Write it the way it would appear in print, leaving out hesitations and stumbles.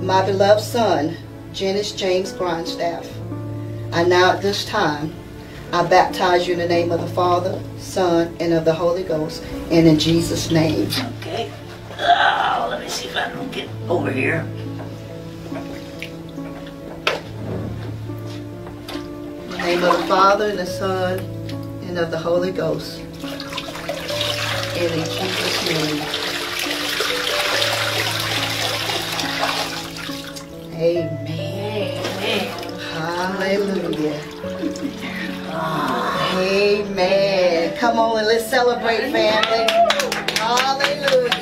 my beloved son, Janice James Grindstaff. I now at this time, I baptize you in the name of the Father, Son, and of the Holy Ghost, and in Jesus' name. Okay. Let me see if I can get over here. In the name of the Father, and the Son, and of the Holy Ghost, and in Jesus' name. Amen. Hallelujah. Amen. Come on and let's celebrate, family. Hallelujah.